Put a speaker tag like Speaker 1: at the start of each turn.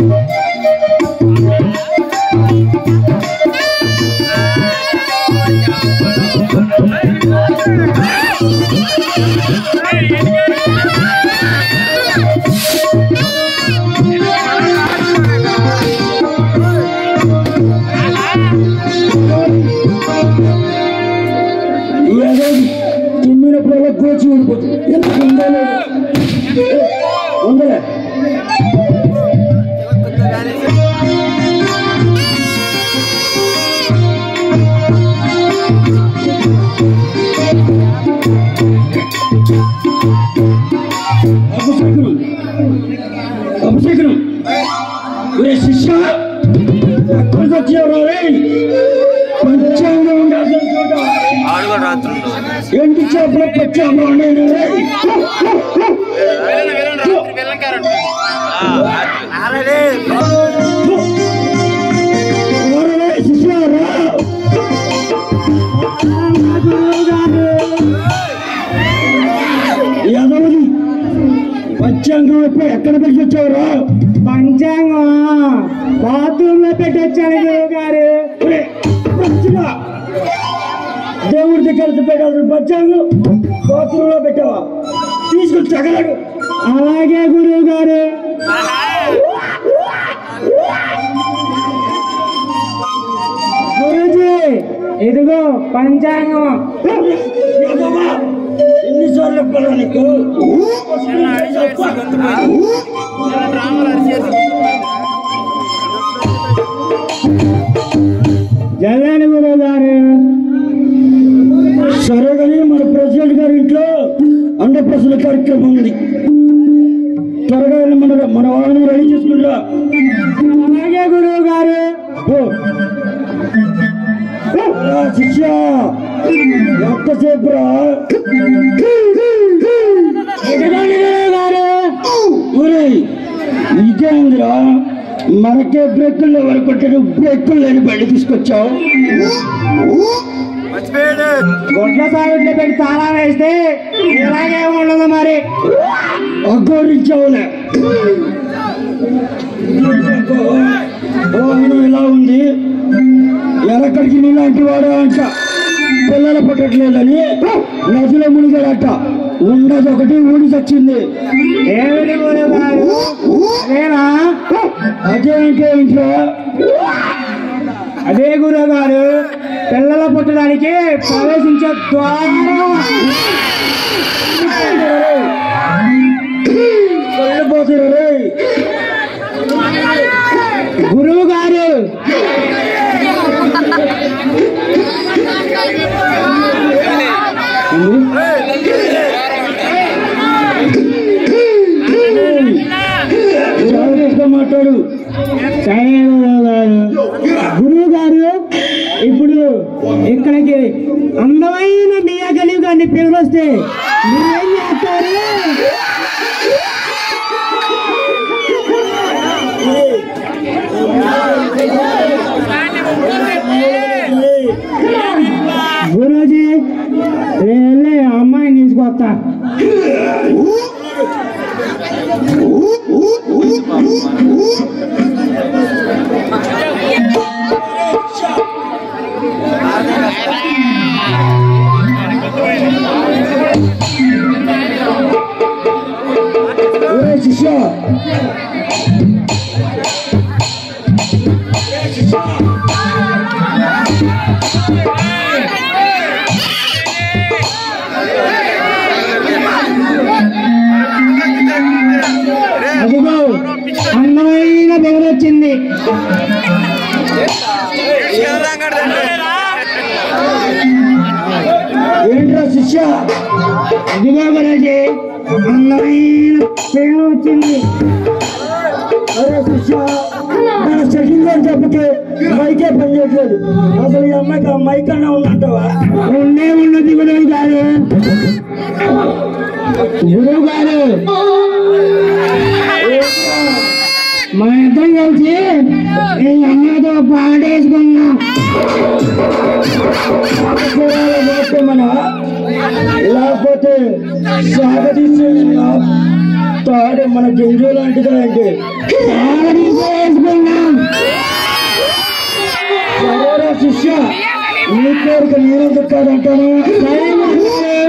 Speaker 1: కోచి ఊడిపోతుంది ఉందలే అభిషేకం శిష్య ఎక్కడికి వచ్చేవారు పంచాంగం ఉండాల్సిన చోట ఎంటి చేపల పంచాంగం శిష్యారా ఎదవది పంచాంగం ఎప్పుడు ఎక్కడ పెట్టి వచ్చావురా?
Speaker 2: పంచాంగం బాత్రూమ్ లో పెట్టి వచ్చాను గారు.
Speaker 1: దేవుడి దగ్గర పెట్టాల్సిన పంచాంగం బాత్రూమ్ లో పెట్టావా? తీసుకుని తగలడు.
Speaker 2: అలాగే గురువు గారు. గురుజీ ఇదిగో పంచాంగం.
Speaker 1: ఎన్నిసార్లు చెప్పాలా నీకు?
Speaker 2: జగన్ గురువు గారు.
Speaker 1: సరే కానీ మన ప్రెసిడెంట్ గారి ఇంట్లో అన్నప్రసన్న కార్యక్రమం ఉంది. త్వరగా మన వాళ్ళని రెడీ చేసుకుంటా.
Speaker 2: అలాగే గురువు గారు.
Speaker 1: శిష్య ఎంతసేపు రా? ఇదేంద్రా మనకే బ్రేకుల్లో వరకు బ్రేకులు లేని బండి తీసుకొచ్చావు.
Speaker 2: గొడ్ల సాగుట్లో పెట్టి తాళా వేస్తే ఇలాగే ఉండదు మరి.
Speaker 1: అఘోరించావులే. ఇలా ఉంది. ఎనక్కడికి నీలాంటి వాడు అంట పిల్లలు పుట్టట్లేదని నదిలో మునిగాడట. ఉన్నది ఒకటి ఊడి చచ్చింది.
Speaker 2: ఏమిటి గురువు గారు? అదేనా?
Speaker 1: అదేంటే ఇంట్లో
Speaker 2: అదే గురువు గారు, పిల్లలు పుట్టడానికి ప్రవేశించే ద్వారం.
Speaker 1: వెళ్ళిపోతున్నారు
Speaker 2: గురువు గారు.
Speaker 1: మాట్లాడు.
Speaker 2: సరే గురువు గారు. గురువు గారు ఇప్పుడు ఇక్కడికి అందమైన బియ్య కలిగి గారిని పిలువస్తే మీరేం చేస్తారు? గురూజీ వెళ్ళి అమ్మాయిని తీసుకొస్తా.
Speaker 1: శిష్య
Speaker 2: అదిగో అందమైన పేరు వచ్చింది.
Speaker 1: ఏంట్రా శిష్య?
Speaker 2: అదిగో గురూజీ అందమైన పేరు వచ్చింది.
Speaker 1: అరే శిష్య, మన సెకండ్ గారు చెప్పకే మైకే పని చేయట్లేదు. అసలు ఈ అమ్మాయికి ఆ మైక్ అన్నా ఉందంటావా?
Speaker 2: ఉండే ఉన్నది గురువు గారు. గురువు గారు మా ఇద్దరం కలిసి ఈ అమ్మాయితో పాడేసుకున్నాం.
Speaker 1: మన లేకపోతే సాగదీసి తాడు మన గింజు లాంటిదా అంటే సరేరా శిష్య నీ కోరిక నేనెందుకు కాదంటాను.